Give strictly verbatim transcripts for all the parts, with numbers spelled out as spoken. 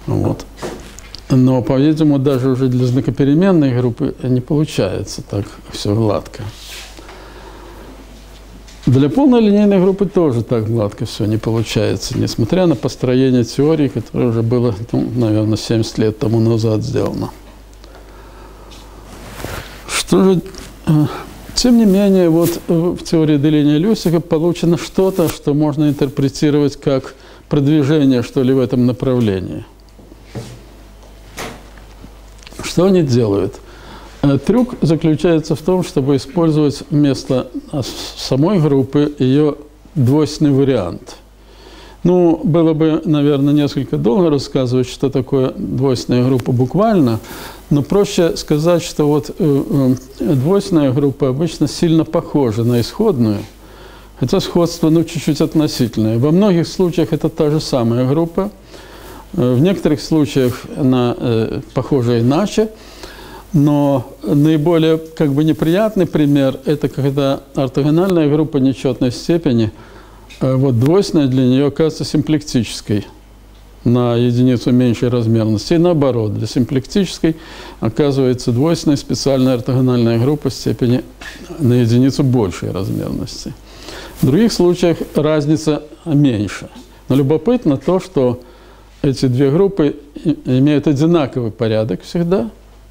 Вот. Но, по-видимому, даже уже для знакопеременной группы не получается так все гладко. Для полной линейной группы тоже так гладко все не получается, несмотря на построение теории, которое уже было, ну, наверное, семьдесят лет тому назад сделано. Что же, тем не менее, вот в теории деления Люсига получено что-то, что можно интерпретировать как продвижение, что ли, в этом направлении. Что они делают? Трюк заключается в том, чтобы использовать вместо самой группы ее двойственный вариант. Ну, было бы, наверное, несколько долго рассказывать, что такое двойственная группа буквально, но проще сказать, что вот двойственная группа обычно сильно похожа на исходную, хотя сходство, ну, чуть-чуть относительное. Во многих случаях это та же самая группа, в некоторых случаях она э, похожа иначе. Но наиболее как бы неприятный пример – это когда ортогональная группа нечетной степени, вот двойственная для нее оказывается симплектической на единицу меньшей размерности. И наоборот, для симплектической оказывается двойственной специальная ортогональная группа степени на единицу большей размерности. В других случаях разница меньше. Но любопытно то, что эти две группы имеют одинаковый порядок всегда.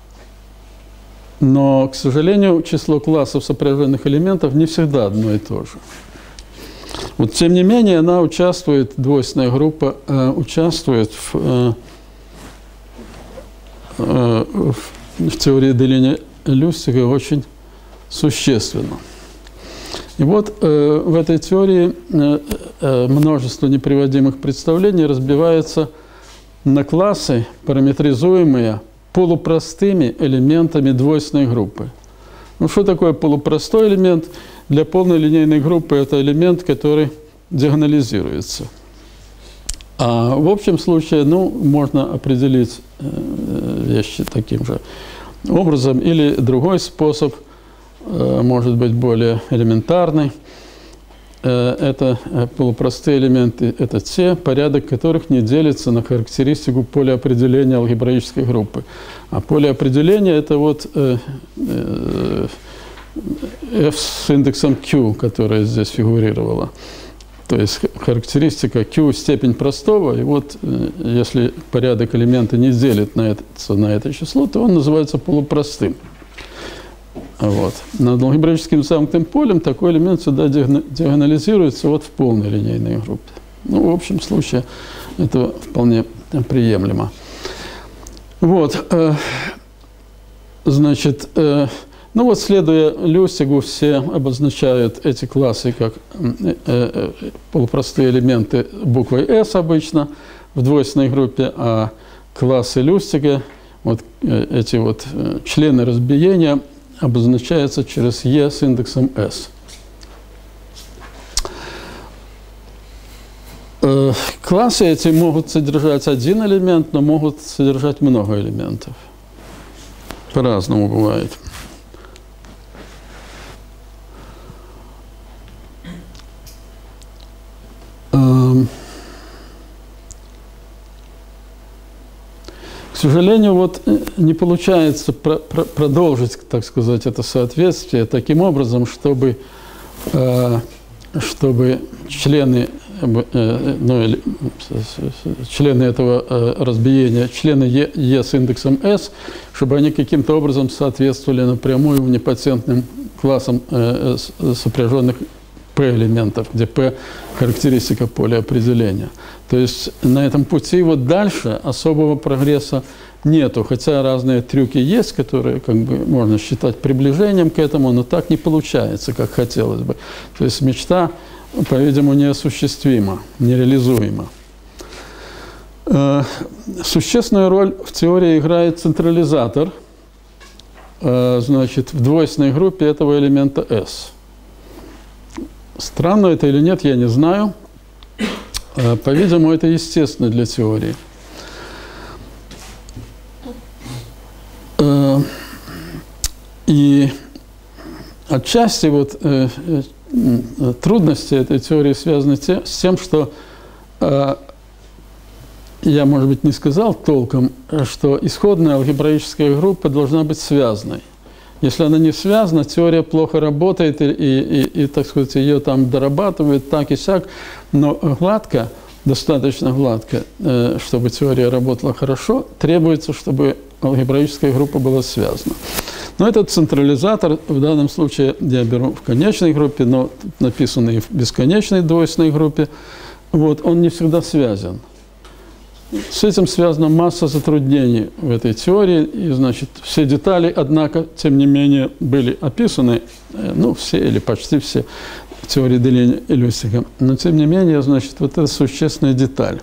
Но, к сожалению, число классов сопряженных элементов не всегда одно и то же. Вот, тем не менее, она участвует, двойственная группа э, участвует в, э, э, в теории деления Люсига очень существенно. И вот э, в этой теории э, э, множество неприводимых представлений разбивается на классы, параметризуемые полупростыми элементами двойственной группы. Ну, что такое полупростой элемент? Для полной линейной группы это элемент, который диагонализируется. А в общем случае, ну, можно определить э, вещи таким же образом. Или другой способ, э, может быть, более элементарный. Э, это полупростые элементы, это те, порядок которых не делится на характеристику поля определения алгебраической группы. А поле определения – это вот э, э, f с индексом q, которая здесь фигурировала. То есть характеристика q – степень простого, и вот э, если порядок элемента не делит на это, на это число, то он называется полупростым. Вот. Над алгебраическим замкнутым полем такой элемент сюда диагонализируется вот в полной линейной группе. Ну, в общем случае, это вполне приемлемо. Вот. Э, значит, э, ну вот, следуя Люсигу, все обозначают эти классы как э, э, полупростые элементы буквой S обычно в двойственной группе, а классы Люсига, вот э, эти вот э, члены разбиения, обозначается через E с индексом S. Э, классы эти могут содержать один элемент, но могут содержать много элементов. По-разному бывает. Э, К сожалению, вот не получается про про продолжить, так сказать, это соответствие таким образом, чтобы, э, чтобы члены, э, ну, члены этого э, разбиения, члены e, e с индексом S, чтобы они каким-то образом соответствовали напрямую внепатентным классам э, сопряженных P элементов, где P – характеристика поля определения. То есть на этом пути вот дальше особого прогресса нету, хотя разные трюки есть, которые как бы можно считать приближением к этому, но так не получается, как хотелось бы. То есть мечта, по-видимому, неосуществима, нереализуема. Существенную роль в теории играет централизатор, значит, в двойственной группе этого элемента S. Странно это или нет, я не знаю. По-видимому, это естественно для теории. И отчасти вот трудности этой теории связаны с тем, что я, может быть, не сказал толком, что исходная алгебраическая группа должна быть связанной. Если она не связана, теория плохо работает, и, и, и, и так сказать, ее там дорабатывают так и сяк, но гладко, достаточно гладко, чтобы теория работала хорошо, требуется, чтобы алгебраическая группа была связана. Но этот централизатор, в данном случае я беру в конечной группе, но написанный в бесконечной двойственной группе, вот, он не всегда связан. С этим связана масса затруднений в этой теории, и, значит, все детали, однако, тем не менее, были описаны, ну, все или почти все в теории деления и Люстига. Но, тем не менее, значит, вот эта существенная деталь,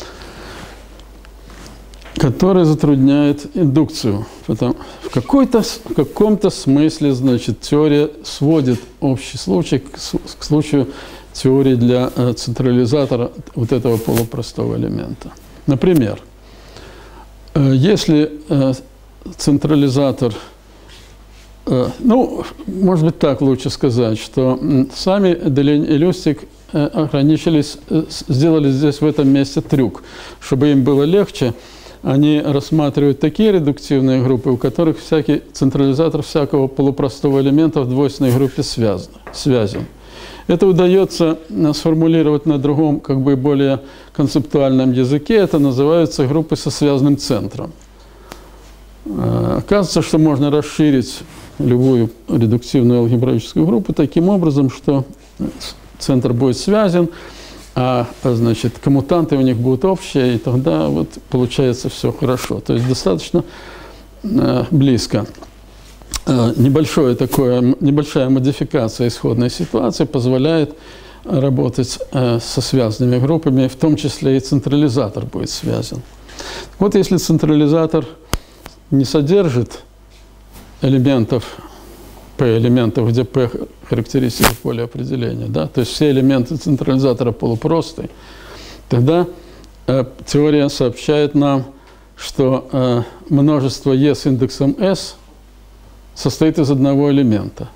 которая затрудняет индукцию. Потому, в, какой-то, в каком-то смысле, значит, теория сводит общий случай к, к случаю теории для э, централизатора вот этого полупростого элемента. Например, э, если э, централизатор, э, ну, может быть, так лучше сказать, что э, сами Делень и Люстиг э, ограничились, э, сделали здесь в этом месте трюк, чтобы им было легче. Они рассматривают такие редуктивные группы, у которых всякий централизатор всякого полупростого элемента в двойственной группе связан, связан. Это удается сформулировать на другом, как бы более концептуальном языке. Это называются группы со связанным центром. Оказывается, что можно расширить любую редуктивную алгебраическую группу таким образом, что центр будет связан, а, значит, коммутанты у них будут общие, и тогда вот получается все хорошо. То есть достаточно э, близко. Э, небольшое такое, небольшая модификация исходной ситуации позволяет работать э, со связанными группами, в том числе и централизатор будет связан. Вот если централизатор не содержит элементов, P элементов, где P характеристика поля определения, да, то есть все элементы централизатора полупростые, тогда э, теория сообщает нам, что э, множество E с индексом S состоит из одного элемента.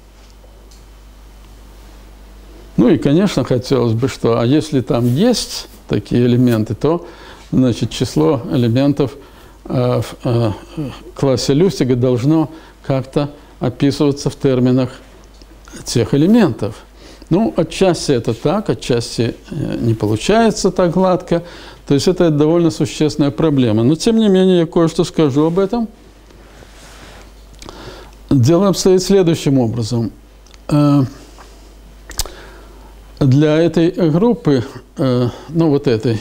Ну и, конечно, хотелось бы, что, а если там есть такие элементы, то, значит, число элементов э, в э, классе Люстига должно как-то описываться в терминах тех элементов. Ну, отчасти это так, отчасти не получается так гладко. То есть это довольно существенная проблема. Но, тем не менее, я кое-что скажу об этом. Дело обстоит следующим образом. Для этой группы, ну, вот этой,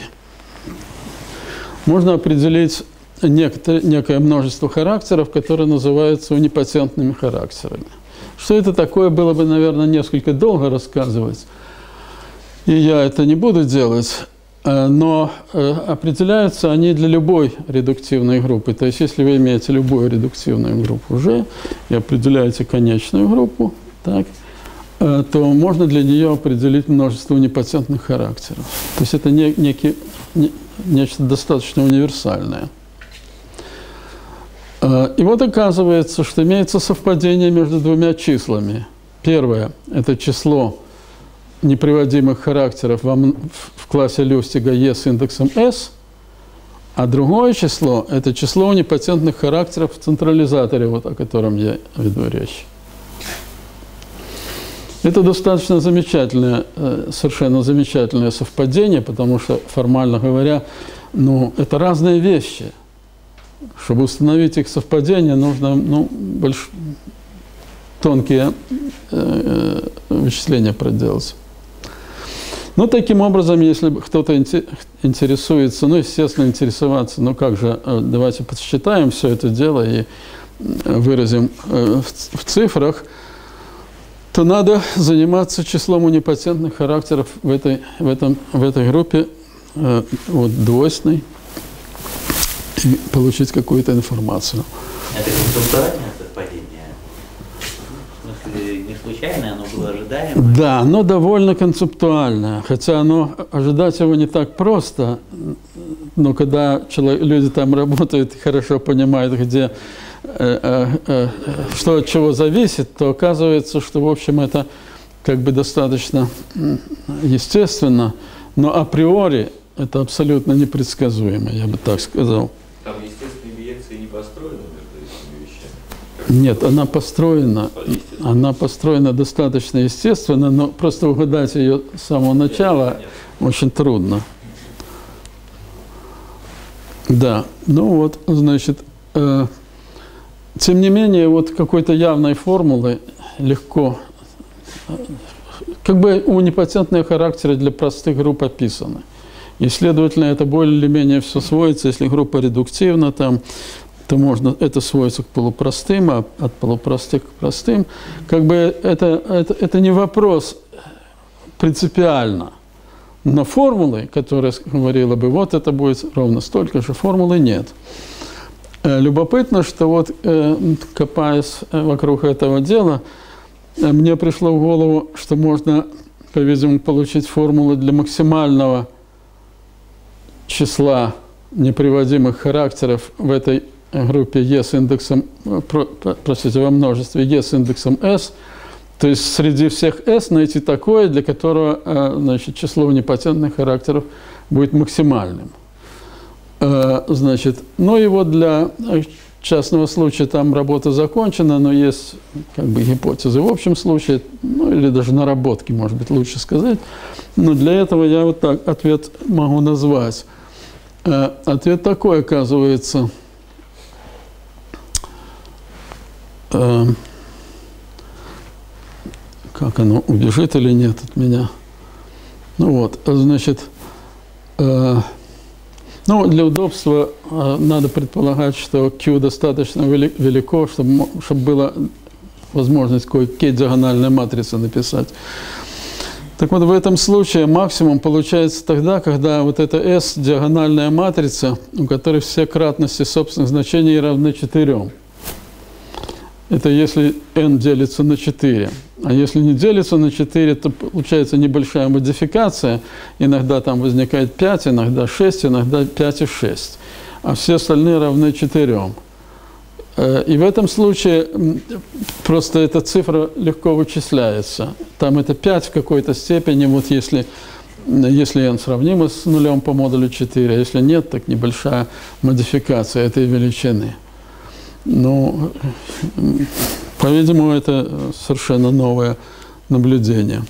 можно определить Некое, некое множество характеров, которые называются унипатентными характерами. Что это такое, было бы, наверное, несколько долго рассказывать, и я это не буду делать, но определяются они для любой редуктивной группы. То есть, если вы имеете любую редуктивную группу уже и определяете конечную группу, так, то можно для нее определить множество унипатентных характеров. То есть, это не, некий, не, нечто достаточно универсальное. И вот оказывается, что имеется совпадение между двумя числами. Первое – это число неприводимых характеров в классе Люстига E с индексом S, а другое число – это число унипатентных характеров в централизаторе, вот о котором я веду речь. Это достаточно замечательное, совершенно замечательное совпадение, потому что, формально говоря, ну, это разные вещи. Чтобы установить их совпадение, нужно, ну, больш... тонкие э, вычисления проделать. Ну, таким образом, если кто-то интересуется, ну, естественно, интересоваться, ну, как же, давайте подсчитаем все это дело и выразим э, в, в цифрах, то надо заниматься числом унипатентных характеров в этой, в этом, в этой группе, э, вот, двойственной, и получить какую-то информацию. Это концептуальное совпадение? В смысле, не случайное, оно было ожидаемое? Да, оно довольно концептуальное, хотя оно, ожидать его не так просто, но когда человек, люди там работают и хорошо понимают, где, э, э, э, что от чего зависит, то оказывается, что, в общем, это как бы достаточно естественно, но априори это абсолютно непредсказуемо, я бы так сказал. Там естественные биекции не построены между этими вещами? Нет, она построена, она построена достаточно естественно, но просто угадать ее с самого начала очень трудно. Да, ну вот, значит, э, тем не менее, вот какой-то явной формулы легко, э, как бы унипатентные характеры для простых групп описаны. И, следовательно, это более или менее все сводится. Если группа редуктивна, там, то можно это сводится к полупростым, а от полупростых к простым. Как бы это, это, это не вопрос принципиально. Но формулы, которые говорила бы, вот это будет ровно столько же, формулы нет. Любопытно, что вот, копаясь вокруг этого дела, мне пришло в голову, что можно, по-видимому, получить формулы для максимального числа неприводимых характеров в этой группе E с индексом, простите, во множестве E с индексом S. То есть среди всех S найти такое, для которого, значит, число унипатентных характеров будет максимальным. Значит, ну и вот для частного случая там работа закончена, но есть как бы гипотезы в общем случае, ну или даже наработки, может быть, лучше сказать. Но для этого я вот так ответ могу назвать. Ответ такой, оказывается. Как оно, убежит или нет от меня? Ну вот, значит, э, ну, для удобства э, надо предполагать, что Q достаточно велико, чтобы, чтобы была возможность какой-то диагональной матрицы написать. Так вот, в этом случае максимум получается тогда, когда вот эта S диагональная матрица, у которой все кратности собственных значений равны четырем. Это если n делится на четыре. А если не делится на четыре, то получается небольшая модификация. Иногда там возникает пять, иногда шесть, иногда пять и шесть. А все остальные равны четырем. И в этом случае просто эта цифра легко вычисляется. Там это пять в какой-то степени, вот если, если n сравнимо с нулем по модулю четыре, а если нет, так небольшая модификация этой величины. Ну, по-видимому, это совершенно новое наблюдение.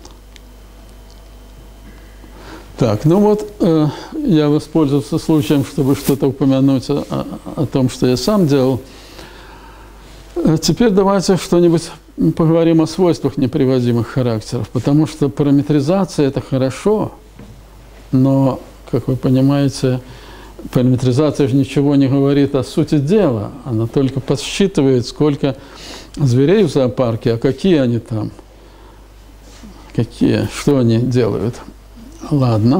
Так, ну вот, э, я воспользовался случаем, чтобы что-то упомянуть о, о том, что я сам делал. Теперь давайте что-нибудь поговорим о свойствах неприводимых характеров, потому что параметризация – это хорошо, но, как вы понимаете, параметризация же ничего не говорит о сути дела, она только подсчитывает, сколько зверей в зоопарке, а какие они там, какие, что они делают. Ладно.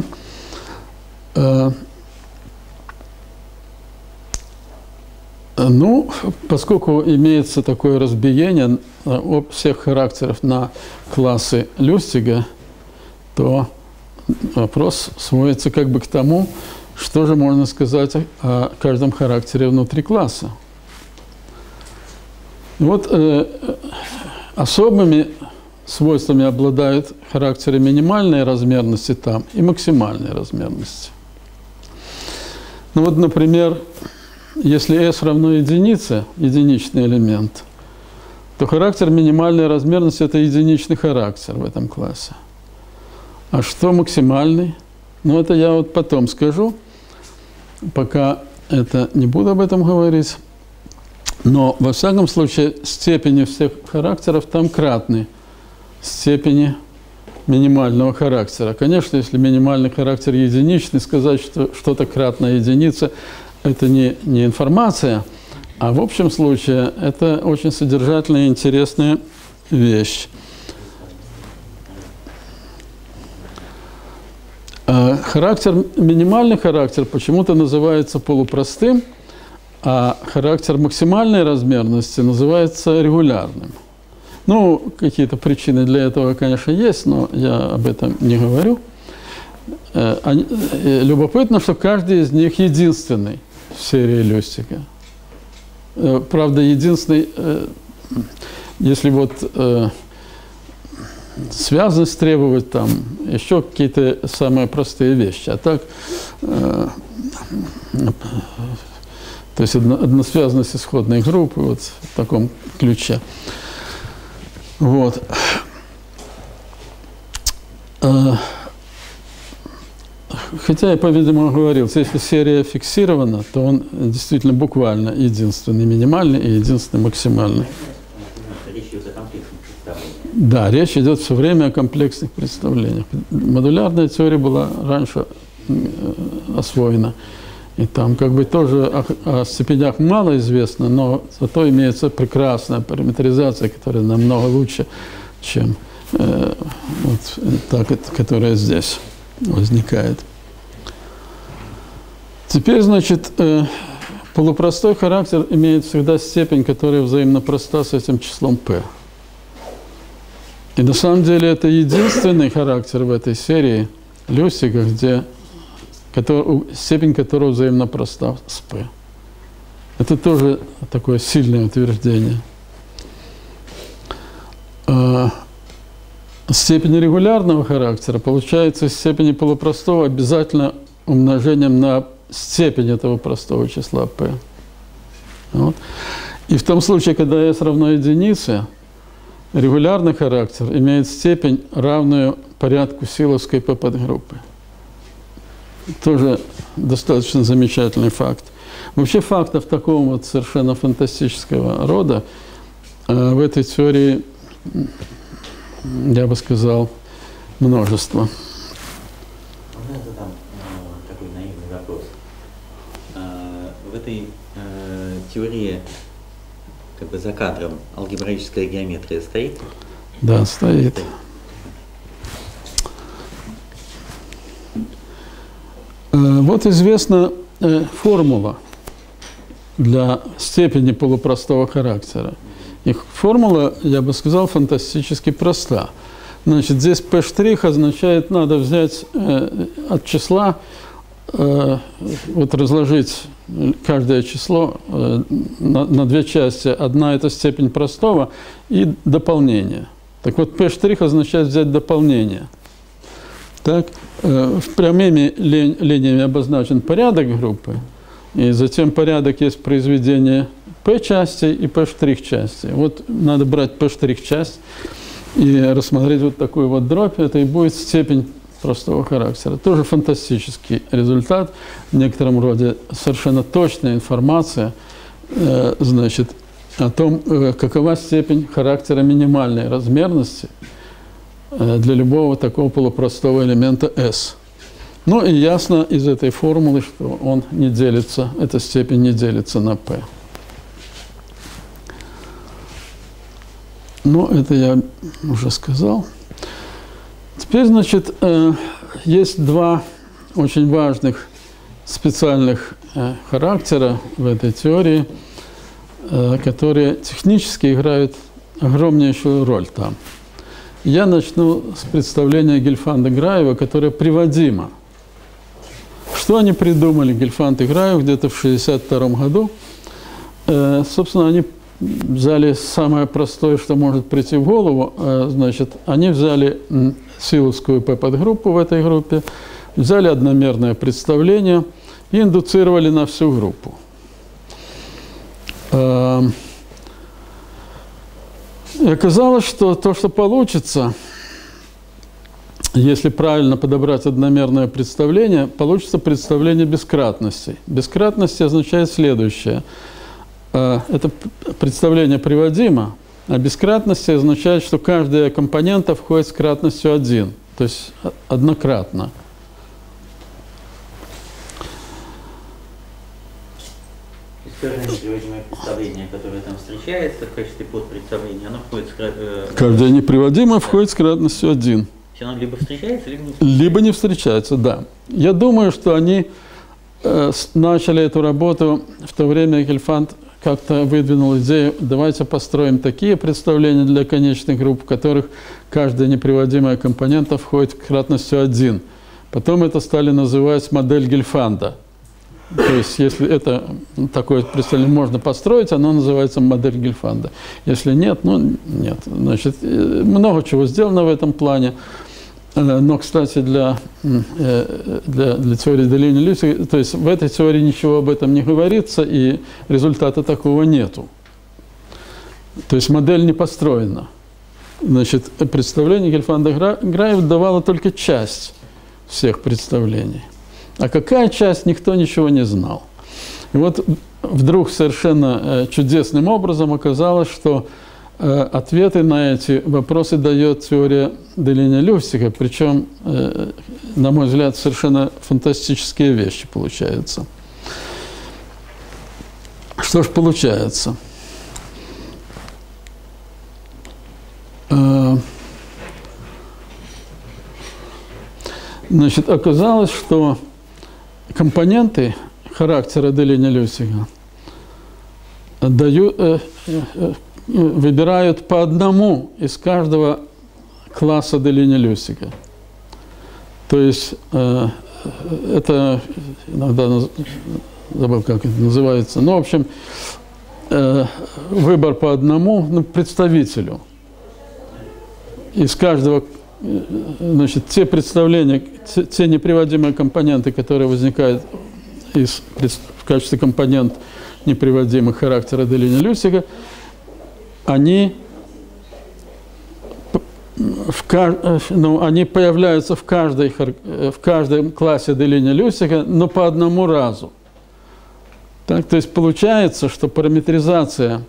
Ну, поскольку имеется такое разбиение всех характеров на классы Люстига, то вопрос сводится как бы к тому, что же можно сказать о каждом характере внутри класса. Вот э, особыми свойствами обладают характеры минимальной размерности там и максимальной размерности. Ну вот, например, если S равно единице, единичный элемент, то характер минимальной размерности – это единичный характер в этом классе. А что максимальный? Ну, это я вот потом скажу. Пока это не буду об этом говорить. Но, во всяком случае, степени всех характеров там кратны степени минимального характера. Конечно, если минимальный характер единичный, сказать, что что-то кратно единице, это не, не информация, а в общем случае это очень содержательная и интересная вещь. Характер, минимальный характер почему-то называется полупростым, а характер максимальной размерности называется регулярным. Ну, какие-то причины для этого, конечно, есть, но я об этом не говорю. Любопытно, что каждый из них единственный в серии Люстига. Правда, единственный, если вот связность требовать, там, еще какие-то самые простые вещи. А так, э, то есть одно, односвязанность исходной группы вот в таком ключе. Вот. Хотя я, по-видимому, говорил, если серия фиксирована, то он действительно буквально единственный минимальный и единственный максимальный. Речь идет о комплексных представлениях. Да, речь идет все время о комплексных представлениях. Модулярная теория была раньше освоена. И там как бы тоже о, о степенях мало известно, но зато имеется прекрасная параметризация, которая намного лучше, чем э, вот та, которая здесь возникает. Теперь, значит, э, полупростой характер имеет всегда степень, которая взаимно проста с этим числом p. И на самом деле это единственный характер в этой серии Люсига, где который, степень которого взаимно проста с p. Это тоже такое сильное утверждение. А степень регулярного характера получается из степени полупростого обязательно умножением на степень этого простого числа p. Вот. И в том случае, когда s равно единице, регулярный характер имеет степень, равную порядку силовской p подгруппы. Тоже достаточно замечательный факт. Вообще фактов такого вот совершенно фантастического рода э, в этой теории, я бы сказал, множество. Можно задам э, такой наивный вопрос? Э, в этой э, теории, как бы за кадром, алгебраическая геометрия стоит? Да, стоит. Вот известна э, формула для степени полупростого характера. И формула, я бы сказал, фантастически проста. Значит, здесь p' означает, надо взять э, от числа, э, вот разложить каждое число э, на, на две части. Одна – это степень простого и дополнение. Так вот, p' означает взять дополнение. Так, э, прямыми линиями обозначен порядок группы, и затем порядок есть произведение p части и p' части. Вот надо брать p' часть и рассмотреть вот такую вот дробь, это и будет степень простого характера. Тоже фантастический результат, в некотором роде совершенно точная информация, э, значит, о том, э, какова степень характера минимальной размерности для любого такого полупростого элемента S. Ну и ясно из этой формулы, что он не делится, эта степень не делится на p. Ну, это я уже сказал. Теперь, значит, есть два очень важных специальных характера в этой теории, которые технически играют огромнейшую роль там. Я начну с представления Гельфанда Граева, которое приводимо. Что они придумали, Гельфанд и Граев, где-то в шестьдесят втором году? Э, собственно, они взяли самое простое, что может прийти в голову. Э, значит, они взяли силовскую p-подгруппу в этой группе, взяли одномерное представление и индуцировали на всю группу. Э, И оказалось, что то, что получится, если правильно подобрать одномерное представление, получится представление бескратностей. Бескратности означает следующее. Это представление приводимо, а бескратности означает, что каждая компонента входит с кратностью один, то есть однократно. Каждое неприводимое представление, которое там встречается в качестве подпредставления, оно входит с кратностью... Каждое неприводимое входит с кратностью один. Оно либо встречается, либо не встречается. Либо не встречается, да. Я думаю, что они э, начали эту работу в то время, Гельфанд как-то выдвинул идею, давайте построим такие представления для конечных групп, в которых каждая неприводимая компонента входит к кратностью один. Потом это стали называть модель Гельфанда. То есть, если это такое представление можно построить, оно называется модель Гельфанда. Если нет, ну нет. Значит, много чего сделано в этом плане. Но, кстати, для, для, для теории деления Люсига, то есть в этой теории ничего об этом не говорится, и результата такого нету. То есть модель не построена. Значит, представление Гельфанда Граева давало только часть всех представлений. А какая часть, никто ничего не знал. И вот вдруг совершенно чудесным образом оказалось, что ответы на эти вопросы дает теория деления Люсига, причем, на мой взгляд, совершенно фантастические вещи получаются. Что ж получается? Значит, оказалось, что компоненты характера деления Люсига дают, э, э, выбирают по одному из каждого класса деления Люсига. То есть э, это иногда забыл, как это называется. Ну, в общем, э, выбор по одному, ну, представителю. Из каждого, значит, те представления, те, те неприводимые компоненты, которые возникают из, в качестве компонент неприводимых характера деления Люсига, они, в, ну, они появляются в, каждой, в каждом классе деления Люсига, но по одному разу. Так, то есть получается, что параметризация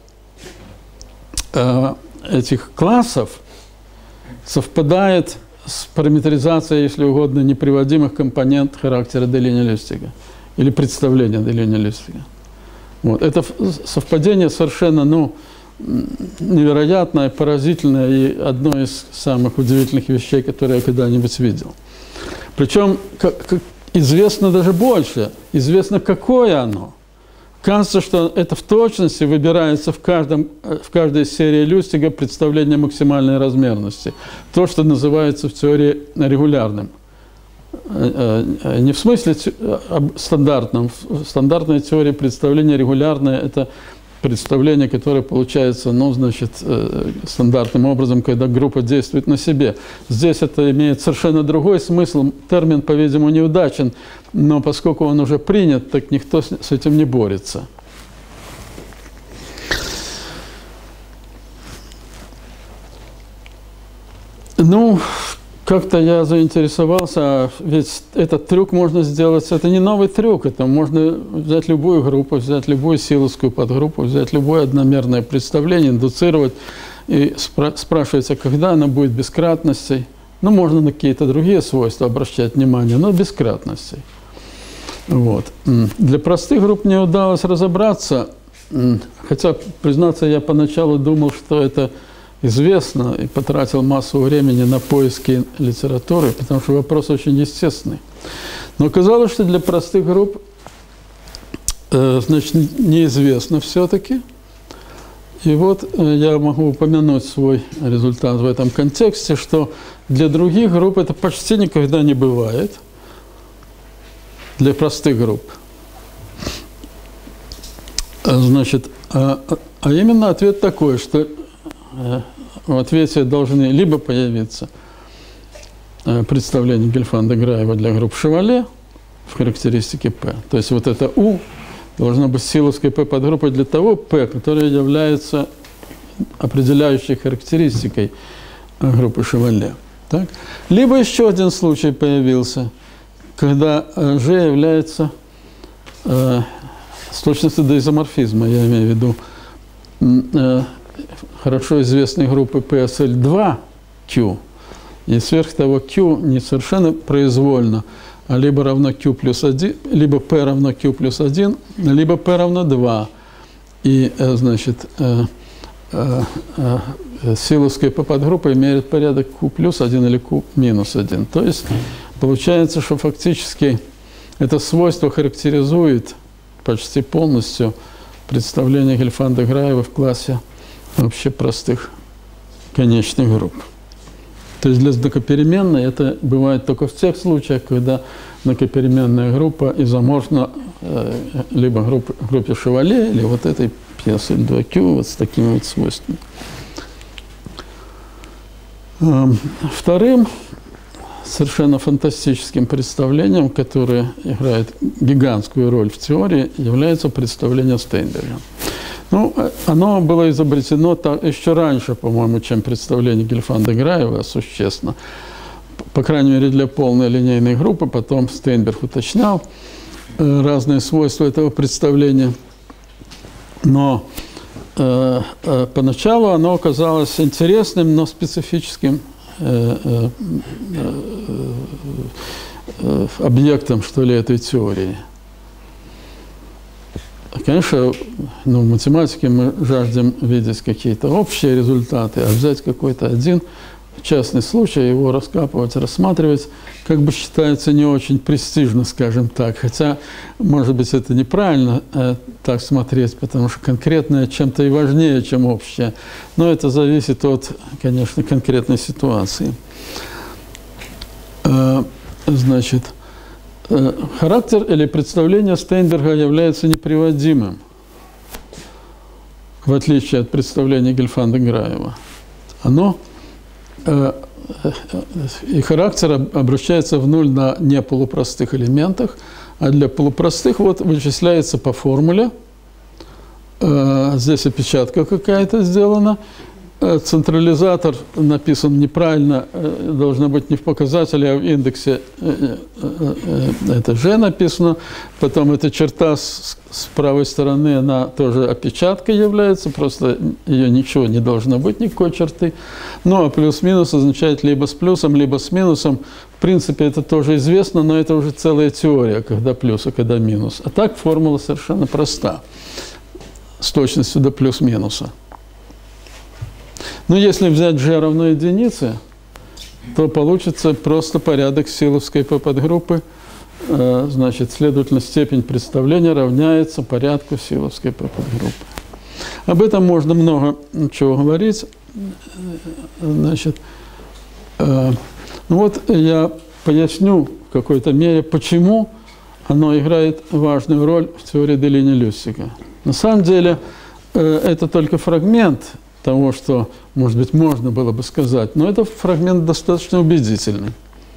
э, этих классов совпадает с параметризацией, если угодно, неприводимых компонент характера деления Люсига или представления деления Люсига. Вот. Это совпадение совершенно, ну, невероятное, поразительное и одно из самых удивительных вещей, которые я когда-нибудь видел. Причем как, как, известно даже больше, известно, какое оно. Кажется, что это в точности выбирается в, каждом, в каждой серии Люсига представление максимальной размерности. То, что называется в теории регулярным. Не в смысле стандартном. В стандартной теории представление регулярное – это представление, которое получается, ну, значит, стандартным образом, когда группа действует на себе. Здесь это имеет совершенно другой смысл. Термин, по-видимому, неудачен, но поскольку он уже принят, так никто с этим не борется. Ну, как-то я заинтересовался, ведь этот трюк можно сделать, это не новый трюк, это можно взять любую группу, взять любую силовскую подгруппу, взять любое одномерное представление, индуцировать, и спра спрашивается, когда она будет без кратностей. Ну, можно на какие-то другие свойства обращать внимание, но без кратностей. Вот. Для простых групп не удалось разобраться, хотя, признаться, я поначалу думал, что это известно, и потратил массу времени на поиски литературы, потому что вопрос очень естественный. Но оказалось, что для простых групп, э, значит, неизвестно все-таки. И вот э, я могу упомянуть свой результат в этом контексте, что для других групп это почти никогда не бывает, для простых групп. Значит, а, а именно ответ такой, что в ответе должны либо появиться представление Гельфанда Граева для групп Шевале в характеристике P. То есть вот это U должно быть силовской P подгруппой для того P, которая является определяющей характеристикой группы Шевале. Так? Либо еще один случай появился, когда G является э, с точностью до изоморфизма, я имею в виду, э, хорошо известной группы пи эс эл два Q, и сверх того Q не совершенно произвольно, а либо равно Q плюс один, либо P равно Q плюс один, либо P равно два. И, значит, силовская подгруппа имеет порядок Q плюс один или Q минус один. То есть получается, что фактически это свойство характеризует почти полностью представление Гельфанда Граева в классе вообще простых конечных групп. То есть для знакопеременной это бывает только в тех случаях, когда знакопеременная группа изоморфна э, либо группе, группе Шевале, или вот этой пи эс эль два кью вот с такими вот свойствами. Э, вторым совершенно фантастическим представлением, которое играет гигантскую роль в теории, является представление Стейнберга. Ну, оно было изобретено так, еще раньше, по-моему, чем представление Гельфанда-Граева, существенно. По крайней мере, для полной линейной группы. Потом Стейнберг уточнял э, разные свойства этого представления. Но э, э, поначалу оно оказалось интересным, но специфическим э, э, э, э, объектом, что ли, этой теории. Конечно, ну, в математике мы жаждем видеть какие-то общие результаты, а взять какой-то один частный случай, его раскапывать, рассматривать, как бы считается не очень престижно, скажем так. Хотя, может быть, это неправильно э, так смотреть, потому что конкретное чем-то и важнее, чем общее. Но это зависит от, конечно, конкретной ситуации. Э, значит... Характер или представление Стейнберга является неприводимым, в отличие от представления Гельфанда-Граева. Оно э, э, и характер обращается в нуль на неполупростых элементах, а для полупростых вот вычисляется по формуле. Э, здесь опечатка какая-то сделана. Централизатор написан неправильно, должно быть не в показателе, а в индексе, это G написано. Потом эта черта с, с правой стороны, она тоже опечаткой является, просто ее ничего не должно быть, никакой черты. Ну а плюс-минус означает либо с плюсом, либо с минусом. В принципе, это тоже известно, но это уже целая теория, когда плюс, а когда минус. А так формула совершенно проста, с точностью до плюс-минуса. Но если взять G равно единице, то получится просто порядок силовской P-подгруппы. Значит, следовательно, степень представления равняется порядку силовской P-подгруппы. Об этом можно много чего говорить. Значит, ну вот я поясню в какой-то мере, почему оно играет важную роль в теории Делини-Люссига. На самом деле, это только фрагмент того, что, может быть, можно было бы сказать, но это фрагмент достаточно убедительный.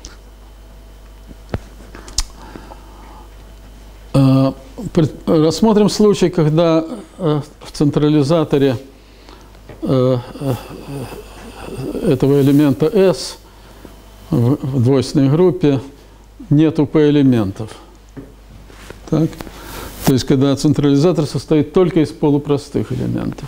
Рассмотрим случай, когда в централизаторе этого элемента S в двойственной группе нету P-элементов. Так? То есть, когда централизатор состоит только из полупростых элементов.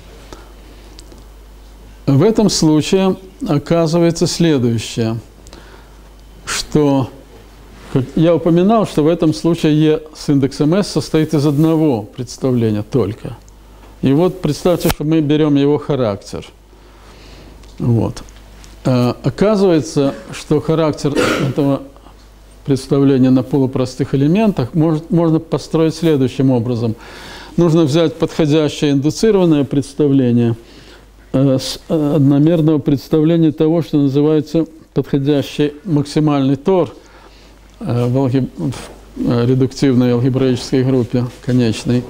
В этом случае оказывается следующее, что я упоминал, что в этом случае E с индексом S состоит из одного представления только. И вот представьте, что мы берем его характер. Вот. Оказывается, что характер этого представления на полупростых элементах может, можно построить следующим образом. Нужно взять подходящее индуцированное представление с одномерного представления того, что называется подходящий максимальный тор в, алгеб... в редуктивной алгебраической группе конечной.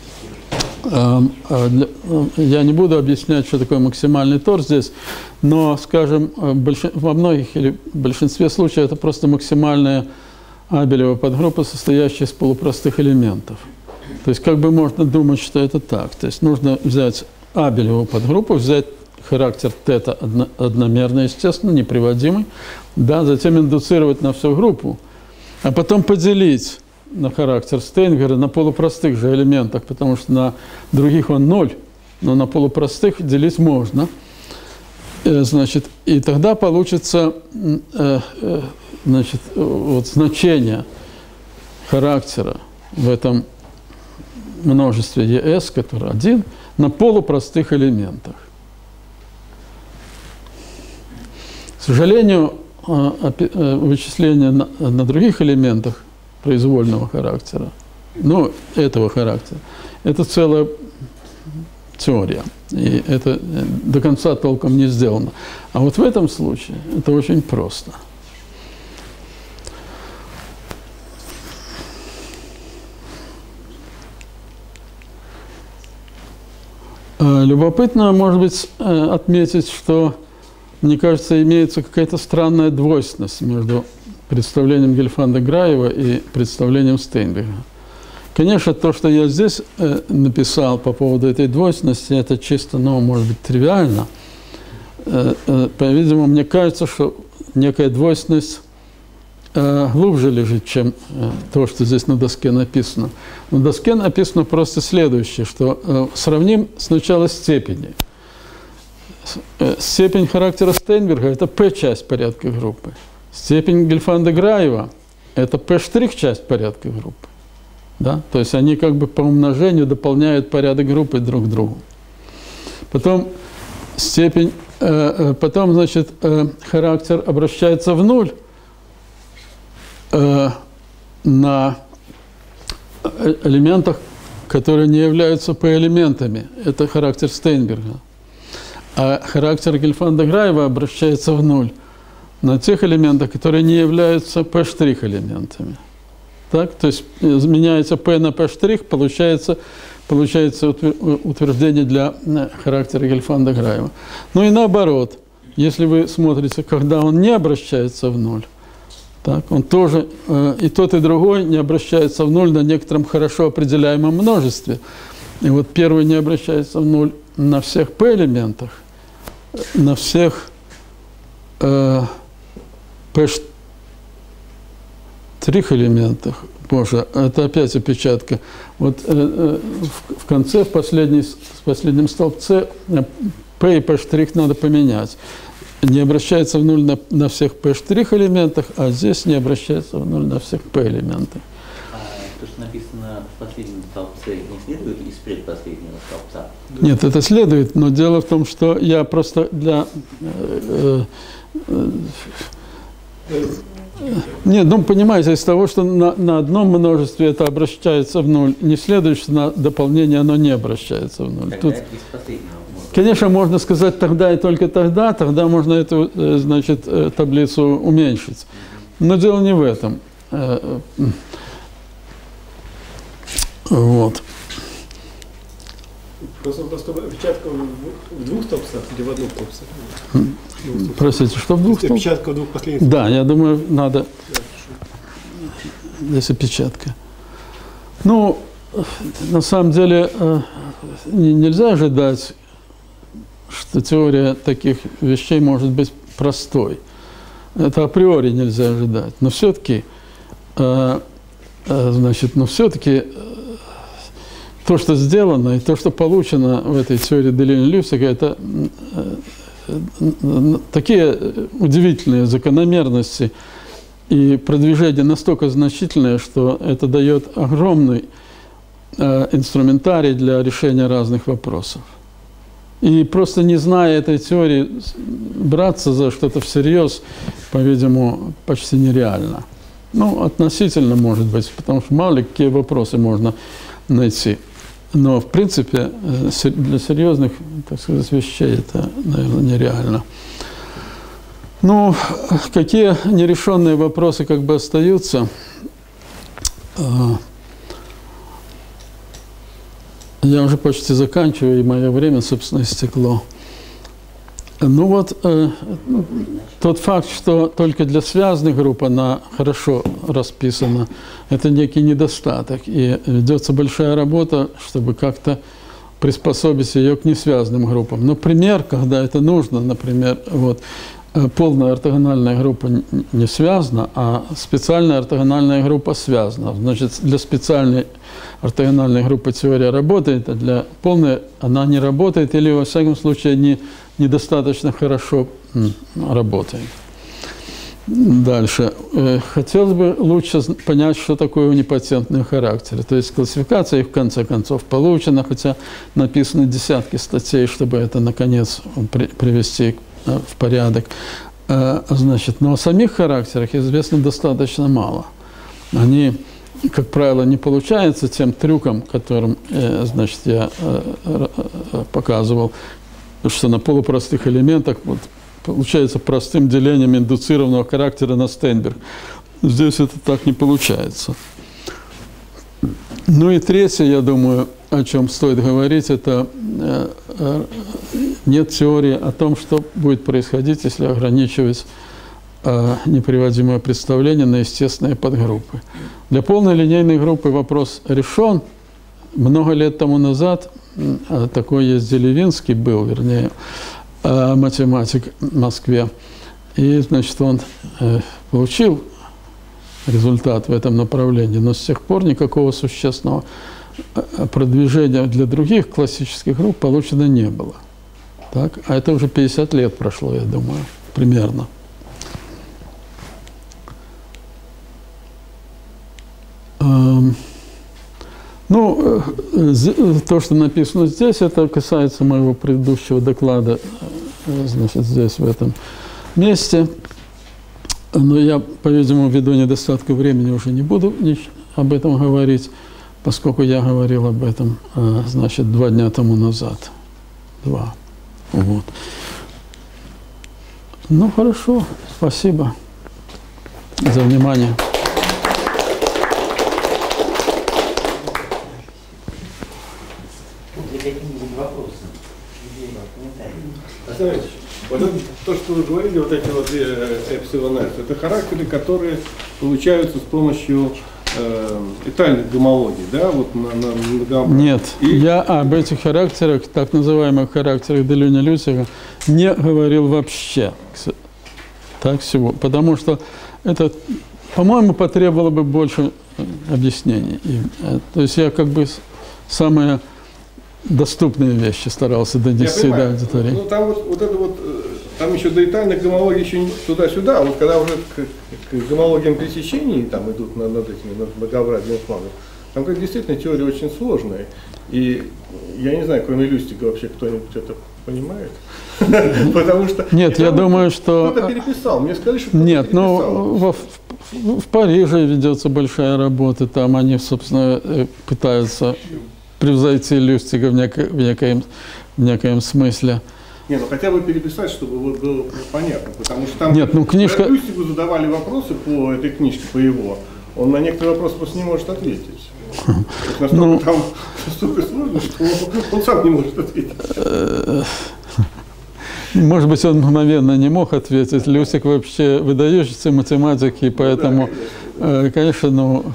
Я не буду объяснять, что такое максимальный тор здесь, но, скажем, во многих или в большинстве случаев это просто максимальная Абелева подгруппа, состоящая из полупростых элементов. То есть как бы можно думать, что это так. То есть нужно взять Абелеву подгруппу, взять характер тета одномерный, естественно, неприводимый, да, затем индуцировать на всю группу, а потом поделить на характер Стейнгера на полупростых же элементах, потому что на других он ноль, но на полупростых делить можно. Значит, и тогда получится значит, вот, значение характера в этом множестве ес, которое один, на полупростых элементах. К сожалению, вычисления на, на других элементах произвольного характера, ну, этого характера, это целая теория. И это до конца толком не сделано. А вот в этом случае это очень просто. Любопытно, может быть, отметить, что, мне кажется, имеется какая-то странная двойственность между представлением Гельфанда Граева и представлением Стейнберга. Конечно, то, что я здесь написал по поводу этой двойственности, это чисто, ну, может быть, тривиально. По-видимому, мне кажется, что некая двойственность глубже лежит, чем то, что здесь на доске написано. На доске написано просто следующее, что сравним сначала степени. Степень характера Стейнберга – это P-часть порядка группы. Степень Гельфанда Граева – это P' часть порядка группы. Да? То есть они как бы по умножению дополняют порядок группы друг к другу. Потом степень, э, потом, значит, э, характер обращается в нуль э, на элементах, которые не являются P-элементами. Это характер Стейнберга. А характер Гельфанда Граева обращается в нуль на тех элементах, которые не являются P'-элементами. Так? То есть изменяется P на P', получается, получается утверждение для характера Гельфанда Граева. Ну и наоборот, если вы смотрите, когда он не обращается в нуль, так, он тоже, и тот, и другой не обращается в нуль на некотором хорошо определяемом множестве. И вот первый не обращается в нуль на всех P-элементах, на всех э, P' элементах. Боже, это опять опечатка. Вот э, э, в, в конце, в, последней, в последнем столбце P и P' надо поменять. Не обращается в нуль на, на всех P' элементах, а здесь не обращается в нуль на всех P элементах. А то, что написано в последнем столбце, не следует из предпоследнего столбца? Нет, это следует, но дело в том, что я просто для... Э, э, э, Нет, ну, понимаете, из того, что на, на одном множестве это обращается в нуль, не следует, что на дополнение оно не обращается в нуль. Тогда Тут, из последнего можно. конечно, можно сказать тогда и только тогда, тогда можно эту, значит, таблицу уменьшить. Но дело не в этом. Вот. Просто, просто опечатка в двух столбцах или в одном столбце? Простите, что в двух столбцах? Опечатка в двух последних. Да, я думаю, надо... Здесь опечатка. Ну, на самом деле, нельзя ожидать, что теория таких вещей может быть простой. Это априори нельзя ожидать. Но все-таки, значит, но все-таки то, что сделано, и то, что получено в этой теории Делинья-Люсига, это такие удивительные закономерности и продвижение настолько значительное, что это дает огромный э, инструментарий для решения разных вопросов. И просто не зная этой теории, браться за что-то всерьез, по-видимому, почти нереально. Ну, относительно, может быть, потому что мало ли какие вопросы можно найти. Но, в принципе, для серьезных, так сказать, вещей это, наверное, нереально. Ну, какие нерешенные вопросы как бы остаются? Я уже почти заканчиваю, и мое время, собственно, истекло. Ну вот, э, тот факт, что только для связанных групп она хорошо расписана, это некий недостаток. И ведется большая работа, чтобы как-то приспособить ее к несвязанным группам. Но пример, когда это нужно, например, вот, полная ортогональная группа не связана, а специальная ортогональная группа связана. Значит, для специальной ортогональной группы теория работает, а для полной она не работает или, во всяком случае, не, недостаточно хорошо работает. Дальше. Хотелось бы лучше понять, что такое унипатентные характеры. То есть классификация их, в конце концов, получена, хотя написаны десятки статей, чтобы это, наконец, при, привести в порядок. Значит, но о самих характерах известно достаточно мало. Они как правило, не получается тем трюком, которым, э, значит, я э, э, показывал, что на полупростых элементах вот, получается простым делением индуцированного характера на Стейнберг. Здесь это так не получается. Ну и третье, я думаю, о чем стоит говорить, это э, э, нет теории о том, что будет происходить, если ограничивать э, неприводимое представление на естественные подгруппы. Для полной линейной группы вопрос решен. Много лет тому назад э, такой есть Делевинский был, вернее, э, математик в Москве. И, значит, он э, получил результат в этом направлении, но с тех пор никакого существенного продвижения для других классических групп получено не было. Так? А это уже пятьдесят лет прошло, я думаю, примерно. Эм, ну, то, что написано здесь, это касается моего предыдущего доклада, значит, здесь, в этом месте. Но я, по-видимому, ввиду недостатка времени уже не буду об этом говорить, поскольку я говорил об этом, значит, два дня тому назад. Два. Вот. Ну, хорошо. Спасибо за внимание. Знаете, вот это, то, что вы говорили, вот эти вот эпсилон S, это характеры, которые получаются с помощью э, этальных гомологий, да, вот на, на многообразие. Нет, И... я об этих характерах, так называемых характерах Делюня-Люсига, не говорил вообще. Так всего, потому что это, по-моему, потребовало бы больше объяснений. И, то есть я как бы самое доступные вещи старался донести до аудитории. Ну, там вот, вот это вот, там еще до этальных гомологий еще туда-сюда, а вот когда уже к, к гомологиям пересечений там идут над, над этими, над многообразными планами, там как действительно теория очень сложная. И я не знаю, кроме Люстига вообще кто-нибудь это понимает? Потому что... Нет, я думаю, что... Кто-то переписал, мне сказали, что кто-то Нет, переписал. ну, в, в Париже ведется большая работа, там они, собственно, пытаются превзойти Люстига в, неко, в, некоем, в некоем смысле. Не, ну хотя бы переписать, чтобы вот было понятно, потому что там Нет, ну, книжка... Люстигу задавали вопросы по этой книжке, по его, он на некоторые вопросы просто не может ответить. Настолько ну, там настолько сложно, что он сам не может ответить. Может быть, он мгновенно не мог ответить. Люстиг вообще выдающийся математик, и поэтому, ну, да, конечно, ну...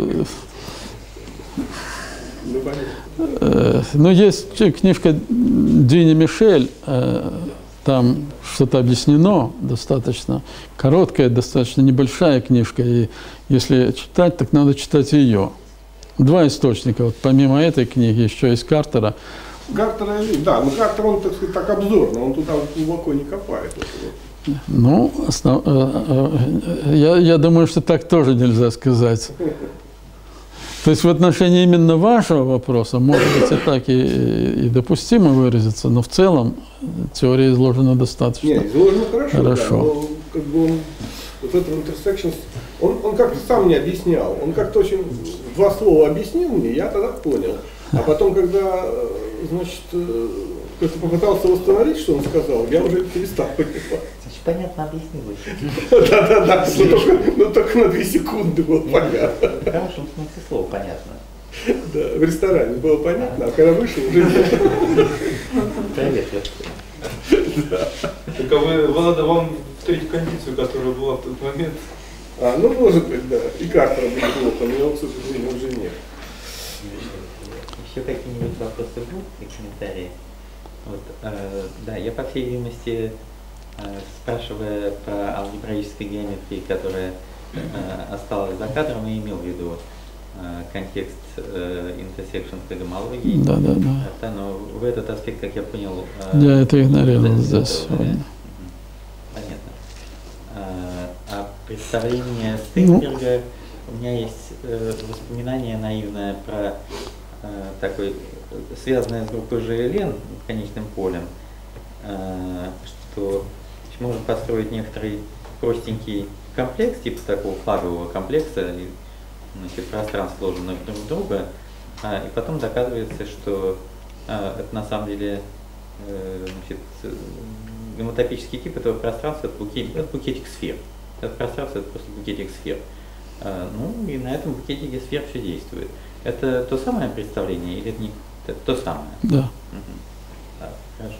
Ну, есть книжка Дини Мишель, там что-то объяснено, достаточно короткая, достаточно небольшая книжка, и если читать, так надо читать ее. Два источника, вот помимо этой книги еще есть Картера. Картера, да, но Картер, он, так сказать, так обзорно, он туда глубоко не копает. Ну, основ... я, я думаю, что так тоже нельзя сказать. То есть в отношении именно вашего вопроса, может быть, и так и, и допустимо выразиться, но в целом теория изложена достаточно Нет, изложена хорошо, хорошо. Да, но как бы он, вот этот интерсекшн, он, он как-то сам не объяснял, он как-то очень два слова объяснил мне, я тогда понял. А потом, когда, значит, как-то попытался восстановить, что он сказал, я уже перестал понимать. Значит, понятно объяснил еще. Да-да-да, но только на две секунды было понятно. В хорошем смысле слова понятно. Да, в ресторане было понятно, а когда вышел, уже нет. Привет, да. Только вы, надо вам встретить кондицию, которая была в тот момент. А, ну, может быть, да. И Картера было плохо, но его, к сожалению, уже нет. Еще какие-нибудь вопросы будут и комментарии? Вот, э, да, я, по всей видимости, э, спрашивая про алгебраическую геометрию, которая э, осталась за кадром, и имел в виду э, контекст э, интерсекшенской гомологии. Да, да, да. Это, но в этот аспект, как я понял... Э, я это игнорировал да, здесь да, сегодня. Понятно. А, а представление Стейнберга, у меня есть э, воспоминание наивное про э, такой, связанное с группой ЖЛН, конечным полем, э, что можно построить некоторый простенький комплекс, типа такого фагового комплекса, значит, пространств, сложенных друг в друга, а, и потом доказывается, что а, это на самом деле э, значит, гомотопический тип этого пространства, это букетик, это букетик сфер. Это пространство, это просто букетик сфер. А, ну и на этом букетике сфер все действует. Это то самое представление или это не это то самое? Да. Угу. Да, хорошо.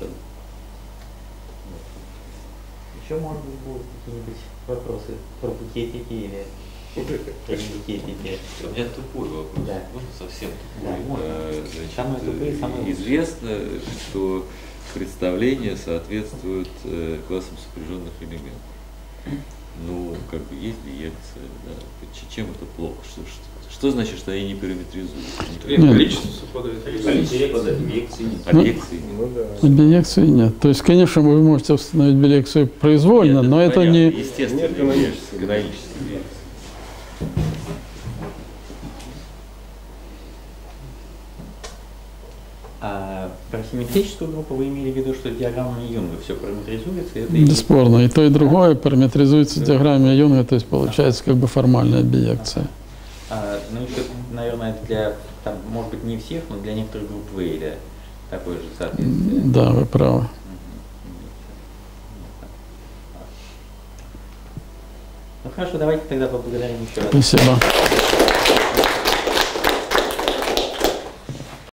Еще, может быть, будут какие-нибудь вопросы про букетики или про букетики? У меня тупой вопрос. Да. Можно совсем Да, тупой? можно. А, значит, Самые тупые, самые лучшие. известно, что представления соответствуют э, классам сопряженных элементов. Ну, как бы есть биекция, да. Ч- Чем это плохо? Что, что, что значит, что они не параметризуются? Не Нет. Количество совпадает. Объекции нет. Ну, Объекции нет. Ну да. Биекции нет. То есть, конечно, вы можете установить биекцию произвольно, Нет, но это понятно, не... естественно, Нет канонической. канонической биекции. А про симметрическую группу вы имели в виду, что диаграммами Юнга все параметризуется, и это и есть- Бесспорно. И то, и другое параметризуется диаграммой Юнга, то есть получается как бы формальная биекция. А, ну еще, наверное, для, там, может быть, не всех, но для некоторых групп Вейля такое же соответствие. Да, вы правы. Мгм. Ну хорошо, давайте тогда поблагодарим еще раз. Спасибо.